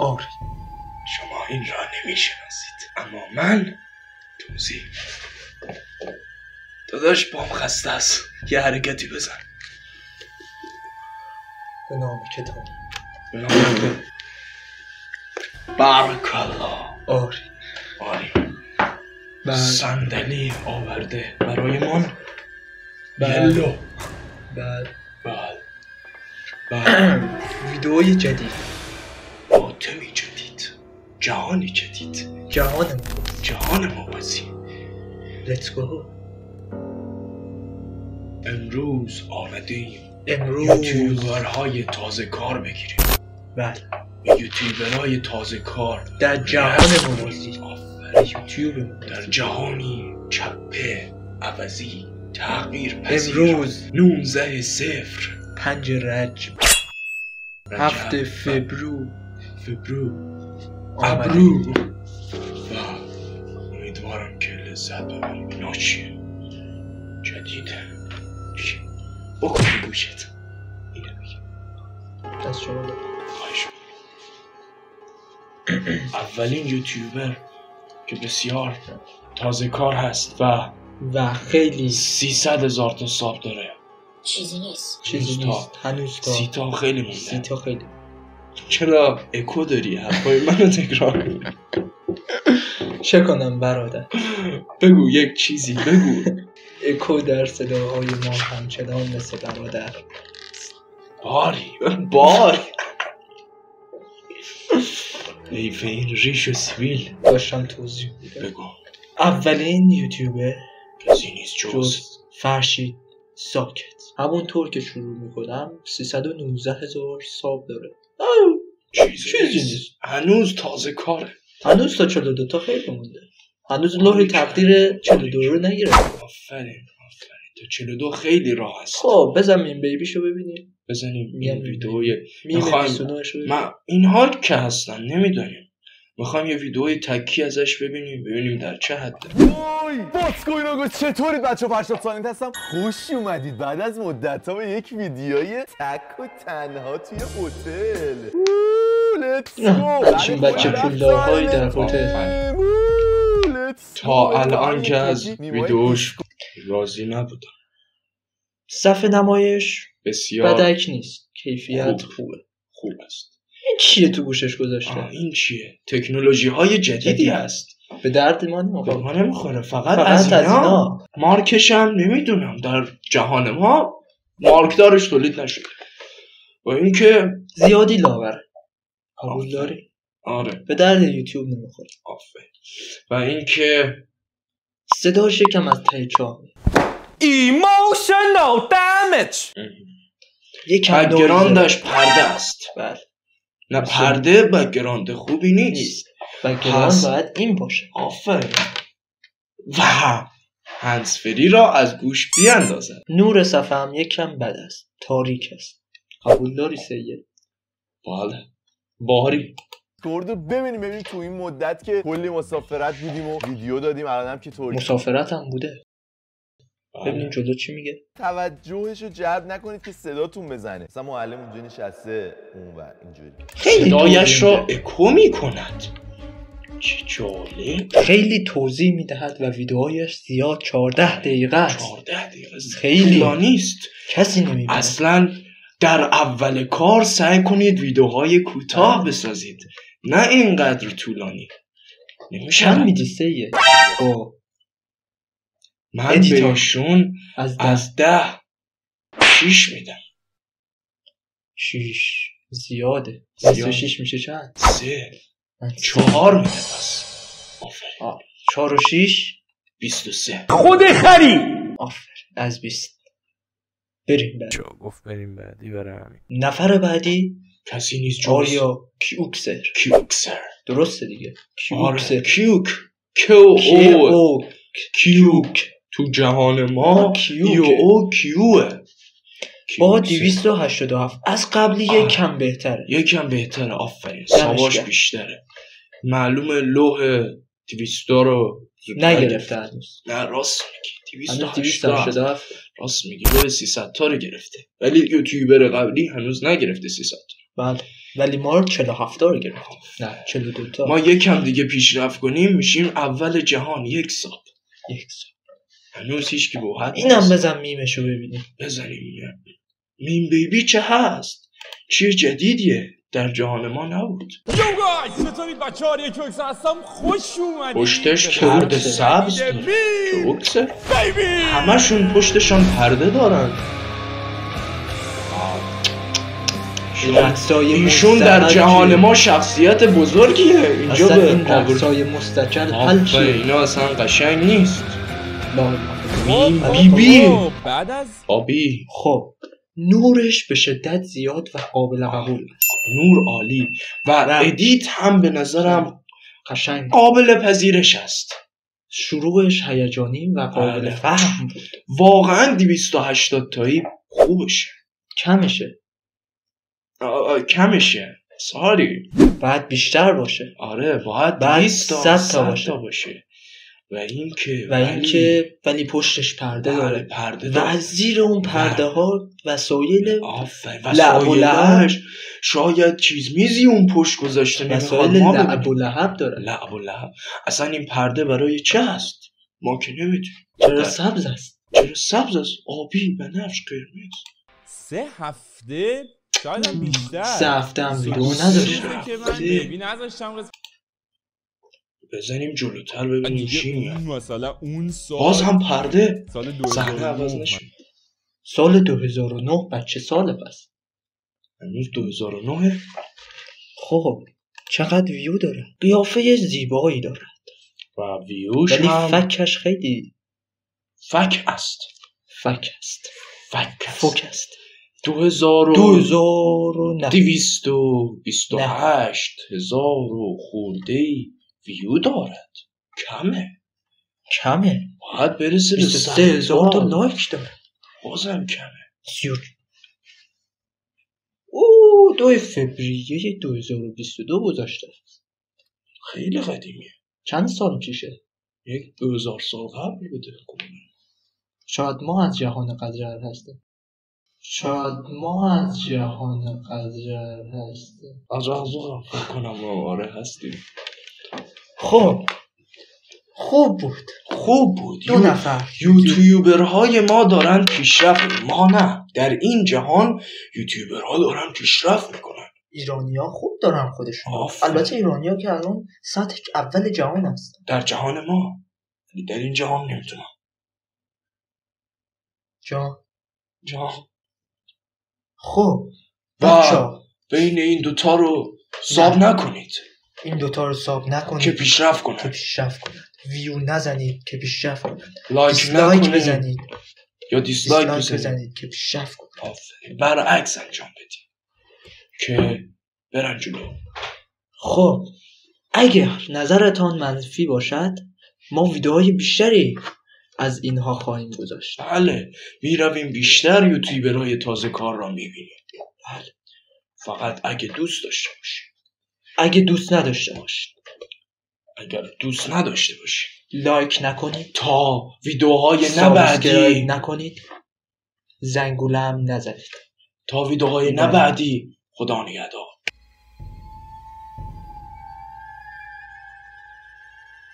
آره. شما این را نمیشناسید، اما من توضیح. داداش بام خسته است، یه حرکتی بزن. به نام کتاب. به نام بارک الله. آره. آره. صندلی آورده برای من. بله. یلو. بله. ویدئوی جدید، آتمی جدید، جهانی جدید، جهان موازی. Let's go. امروز آمدیم یوتیوبرهای تازه کار بگیریم. بله. یوتیوبرهای تازه کار در جهان موازی. یوتیوب در جهانی چپه، عوضی، تغییر پذیر. امروز 19/05 رجب 7 فبرو ابرو و امیدوارم که لذت ببریم. اینا چیه؟ جدیده. بکن گوشت. اینو بگم از شما خواهش. اولین یوتیوبر که بسیار تازه کار هست و خیلی 300,000 تا ساب داره. چیزی نیست. هنوز تا 30 تا خیلی مونده. 30 تا خیلی. چرا اکو داری؟ حرفای منو تکرار کنی. چه کنم برادر؟ بگو یک چیزی بگو. اکو در صداهای ما همچنان مثل برادر. باری حیف این ریش و سیبیل. داشتم توضیح میدم. بگو. اولین یوتیوبر کسی نیست جز فرشید ساکت. همونطور که شروع میکنم 319,000 ساب داره. چیزی نیست. هنوز تازه کاره. هنوز تا 42 تا خیلی مونده. هنوز لوح تقدیر 42 رو نگرفت. آفرین. تا 42 خیلی راه است. خب بزن میم بیبیشو ببینیم. بزنیم این ویدئوی. میخوایم ما اینها که هستن نمیدونیم. میخوایم یه ویدئوی تکی ازش ببینیم در چه حده. وای باسکوین آقا چطورید بچه ها؟ 80 سالنت هستم. خوش اومدید بعد از مدت ها به یک ویدیوی تک و تنها توی هتل. لیتس گو. همچین بچه پولدارهایی در هتل. تا الان که از ویدئوش راضی نبودم. صفحه نمایش بسیار بدک نیست. کیفیت خوب است. این چیه تو گوشش گذاشته؟ این چیه؟ تکنولوژی های جدیدی هست. به درد ما نمیخوره. فقط از اینا. مارکش هم نمیدونم در جهان ما مارکدارش تولید نشد. و اینکه زیادی لاغره. قبول داری؟ آره. به درد یوتیوب نمیخوره. آفرین. و اینکه صداش یکم از ته چاه. Emotional damage. یکم بک‌گراندش پرده است. بله. نه پرده بک‌گراند خوبی نیست. بک‌گراند باید این باشه. آفرین. و هندزفری را از گوش بیاندازد. نور صفحه هم یکم بد است. تاریک است. قبول داری سید؟ بله. باری. گردو ببینیم تو این مدت که کلی مسافرت بودیم و ویدیو دادیم الانم که طوری مسافرت هم بوده. ببینیم جلو چی میگه. توجهشو جلب نکنید که صداتون بزنه. مثلا معلم اونجا نشسته اونور اینجوری صدایش را اکو میکند. چه جالب. خیلی توضیح میدهد و ویدئوهایش زیاد 14 دقیقه است. 14 دقیقه خیلی نیست. کسی نمیبینه. اصلا در اول کار سعی کنید ویدئوهای کوتاه بسازید، نه اینقدر طولانی. نمیشه میدی سید. من بهشون از 10 6 میدم. 6 زیاده. 26 میشه چند؟ 3 4 میده. پس آفرین. 4 و 6 23. خود خری. آفرین. از 20 بریم بعد. چو گفت بریم بعدی برم. نفر بعدی کسی نیست جز آریا کیوکسر. درسته دیگه. کیوک. تو جهان ما کیوه. با 287 از قبلی یکم بهتره. آفرین. سواش بیشتره. معلومه لوح 200 رو نگرفته هنوز. نه راست میگی. 287 راست میگی. لوح 300 تا رو گرفته، ولی یوتیوبر قبلی هنوز نگرفته 300 تا. بله. ولی ما رو 47 رو گرفت. نه 42 تا. ما یکم دیگه پیشرفت کنیم میشیم اول جهان. یک سال هنوز هیچ کی به حد اینم بزن میمشو ببینیم. بزنیم میم بیبی چه هست؟ چیه جدیدیه؟ در جهان ما نبود. چطورید بچه‌ها؟ یکوکس هستم. خوش اومدید. پشتش کرد سبز داره. یکوکسه؟ همشون پشتشان پرده دارن. ایشون در جهان ما شخصیت بزرگیه. اینجا به این رقصای مستقل حل چیه؟ اینا اصلا قشنگ نیست. بیبی بعد از آبی. خب نورش به شدت زیاد و قابل قبول است. نور عالی و ادیت هم به نظرم قشنگ قابل پذیرش است. شروعش هیجانی و قابل فهم بود. واقعا 280 تایی خوبشه. کمشه ساری. باید بیشتر باشه. آره باید 200 تا باشه. و اینکه ولی پشتش پرده داره. پرده و از زیر اون پرده ها وسایل لعب و لهب. شاید چیز میزی اون پشت گذاشته. وسایل لعب و لهب داره. لعب و لهب. اصلا این پرده برای چه هست؟ ما که نمیدونیم. چرا سبز است؟ آبی بنفش قرمز. 3 هفته شاید هم بیشتر. 3 هفته هم ویدیو نداشتم که من بیبی نذاشتم. بزنیم جلوتر ببینیم چی میاد. مثلا اون سال باز هم پرده. سال صحنه عوض نشد. سال 2009 بچه ساله پس. هنوز 2009. خب چقدر ویو داره. قیافه زیبایی داره و ویوش ولی هم فکش خیلی فک است. 2228 هزار و خورده‌ای ویو دارد. کمه. باید برسه به 23,000 تا لایک داره. بازم کمه. 2 فوریه 2022 گذاشته. خیلی قدیمیه. چند سال پیشه؟ 2000 سال قبل بوده. شاید ما از جهان قذر هستیم. از فکر کنم آره هستیم. خب خوب بود. 2 نفر یوتیوبرهای ما دارن پیشرفت. ما نه. در این جهان یوتیوبرها دارن پیشرفت میکنن. ایرانی‌ها خوب دارن خودشون. البته ایرانی‌ها که الان سطح اول جهان هست. در جهان ما. در این جهان نمیتونم. جهان. خب بچه‌ها بین این دوتا رو ساب نکنید. که پیشرفت کنند. ویو نزنید که پیشرفت کنند. لایک بزنید یا دیسلایک بزنید که پیشرفت کنند. برعکس انجام بدید که برن جلو. خب اگر نظرتان منفی باشد ما ویدیوهای بیشتری از اینها خواهیم گذاشت. بله میرویم بیشتر یوتیوبرهای تازه کار را میبینیم. بله فقط اگه دوست داشته باشید. اگه دوست نداشته باشید. اگر دوست نداشته باشید لایک نکنید. تا ویدیوهای نبعدی نکنید. زنگوله هم نزنید. تا ویدیوهای نبعدی. خدا نگهدار.